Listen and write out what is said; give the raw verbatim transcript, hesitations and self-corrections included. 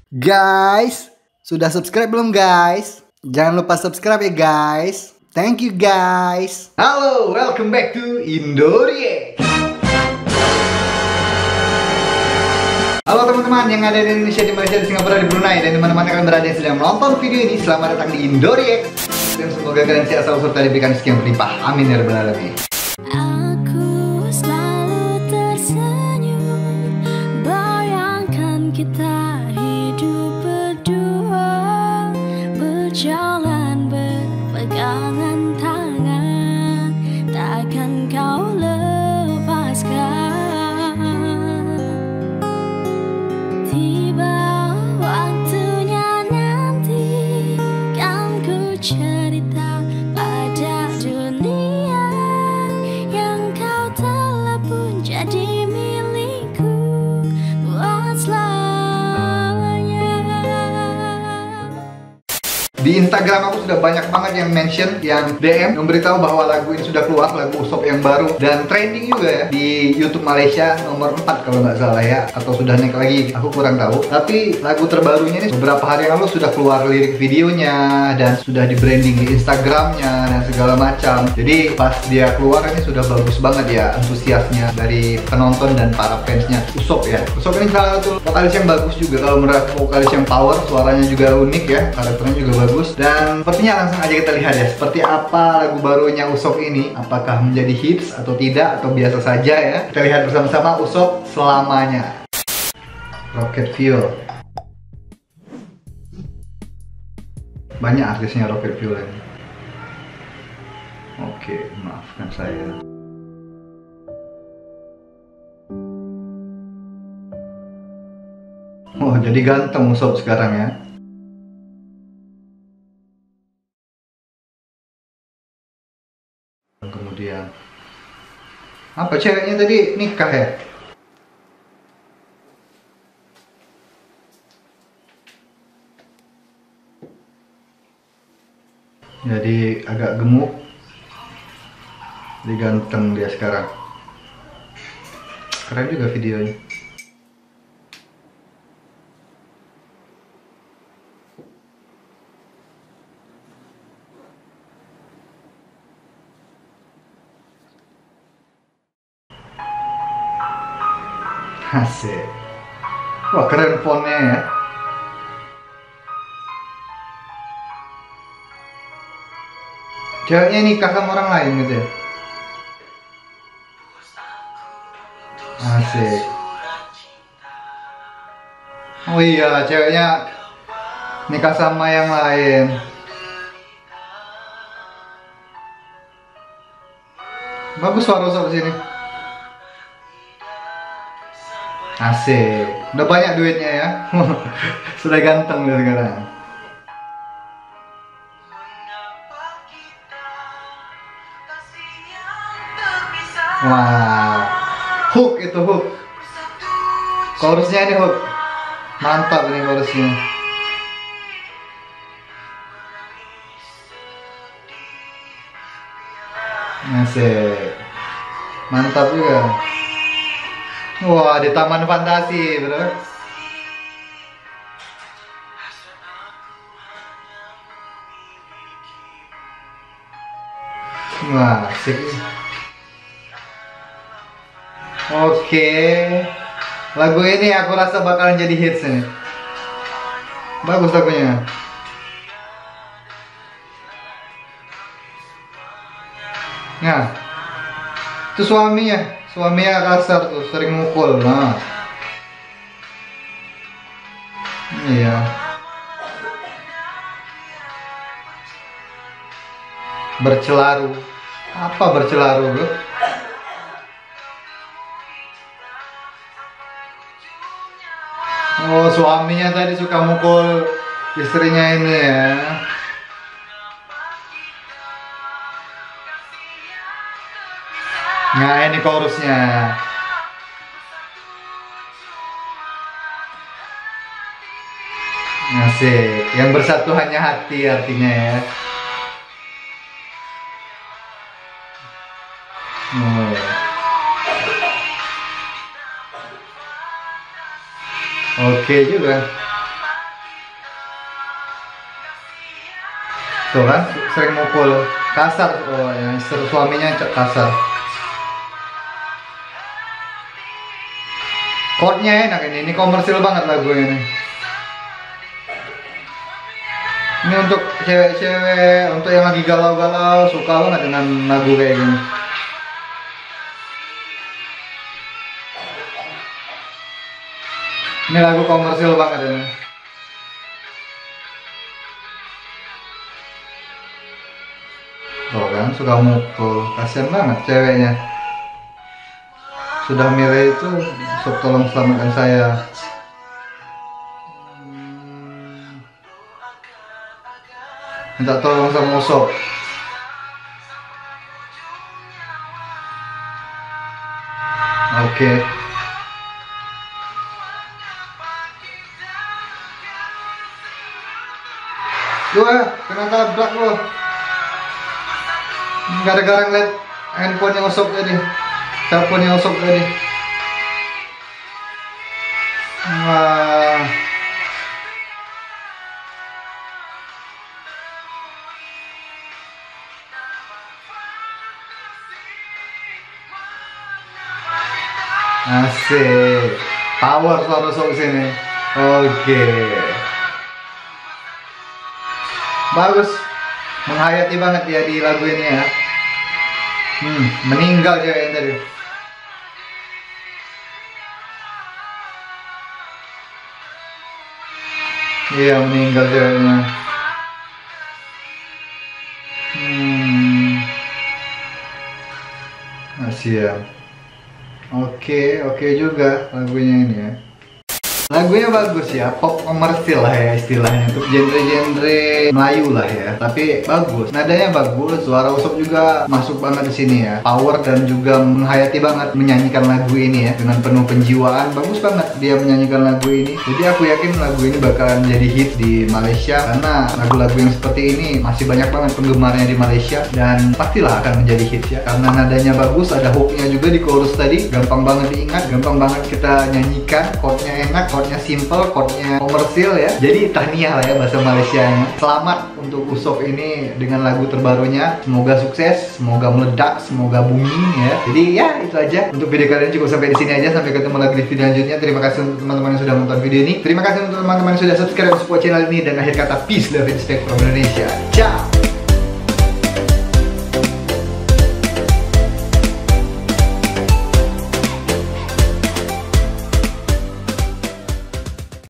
Guys, sudah subscribe belum guys? Jangan lupa subscribe ya guys. Thank you guys. Halo, welcome back to Indoreact. Halo teman-teman yang ada di Indonesia, di Malaysia, di Singapura, di Brunei, dan dimana-mana kalian berada yang sedang menonton video ini. Selamat datang di Indoreact. Dan semoga kalian sehat selalu serta diberikan rezeki yang berlimpah. Amin ya rabbal alamin. Aku selalu tersenyum, bayangkan kita hidup berdua, berjalan berpegangan tangan, takkan kau lepaskan. Tiba waktunya nanti, kan ku cerita pada dunia yang kau telah pun jadi milikku buat selamanya. Di Instagram aku sudah banyak banget yang mention, yang D M, memberitahu bahwa lagu ini sudah keluar, lagu Usop yang baru, dan trending juga ya di YouTube Malaysia nomor empat kalau nggak salah ya, atau sudah naik lagi, aku kurang tahu. Tapi lagu terbarunya ini beberapa hari yang lalu sudah keluar lirik videonya dan sudah di branding di Instagramnya dan segala macam. Jadi pas dia keluar ini sudah bagus banget ya antusiasnya dari penonton dan para fansnya Usop ya. Usop ini salah satu vokalis yang bagus juga, kalau menurut vokalis yang power, suaranya juga unik ya, karakternya juga bagus. Dan sepertinya langsung aja kita lihat ya, seperti apa lagu barunya Usop ini. Apakah menjadi hits atau tidak, atau biasa saja ya. Kita lihat bersama-sama Usop Selamanya. Rocket Fuel. Banyak artisnya Rocket Fuel ini. Oke, maafkan saya. Oh, jadi ganteng Usop sekarang ya. Kemudian apa, ceweknya tadi nikah ya? Jadi agak gemuk, jadi ganteng dia sekarang. Keren juga videonya. Asik. Wah, keren fontnya ya. Ceweknya nikah sama orang lain gitu ya. Asik. Oh iya, ceweknya nikah sama yang lain. Bagus suara Usop sini. Asik, udah banyak duitnya ya. Sudah ganteng dia sekarang. Wah, hook itu hook. Chorusnya ini hook. Mantap ini chorusnya. Asik, mantap juga. Wah, di taman fantasi, bro. Wah, asik. Oke, lagu ini aku rasa bakalan jadi hits ini. Bagus lagunya. Nah, itu suaminya. Suaminya kasar tuh, sering mukul. Nah, iya. Bercelaru. Apa bercelaru, bro? Oh, suaminya tadi suka mukul istrinya ini ya. Nah, ini chorusnya. Asik. Yang bersatu hanya hati artinya ya. Oh. Oke juga. Tuh kan, sering mukul kasar. Oh ya, istri suaminya kasar. Chordnya enak ini, ini komersil banget lagu ini. Ini untuk cewek-cewek, untuk yang lagi galau-galau, suka banget dengan lagu kayak gini. Ini lagu komersil banget ini. Oh kan, suka mukul, kasian banget ceweknya. Sudah milih itu, sok tolong selamatkan saya. Minta tolong sama Usop. Oke. Gue kena tabrak lo. Gara-gara ngeliat handphonenya Usop tadi, teleponnya Usop tadi. Wah. Asik. Power suara Usop sini. Oke. Bagus. Menghayati banget ya di lagu ini ya. Hmm, meninggal cewek yang tadi. Iya, meninggal ceweknya. Hmm. Masih ya. Oke, oke juga lagunya ini ya. Lagunya bagus ya, pop komersil lah ya istilahnya, untuk genre-genre Melayu lah ya. Tapi bagus, nadanya bagus, suara Usop juga masuk banget di sini ya. Power dan juga menghayati banget menyanyikan lagu ini ya, dengan penuh penjiwaan. Bagus banget dia menyanyikan lagu ini. Jadi aku yakin lagu ini bakalan jadi hit di Malaysia, karena lagu-lagu yang seperti ini masih banyak banget penggemarnya di Malaysia, dan pastilah akan menjadi hit ya, karena nadanya bagus, ada hooknya juga di chorus tadi, gampang banget diingat, gampang banget kita nyanyikan, chordnya enak, chordnya simple, chordnya komersil ya. Jadi tahniah lah ya bahasa Malaysianya. Selamat untuk Usop ini dengan lagu terbarunya. Semoga sukses, semoga meledak, semoga booming ya. Jadi ya itu aja untuk video kali ini, cukup sampai di sini aja. Sampai ketemu lagi di video selanjutnya. Terima kasih untuk teman-teman yang sudah menonton video ini. Terima kasih untuk teman-teman yang sudah subscribe support channel ini, dan akhir kata peace, love, respect from Indonesia. Ciao.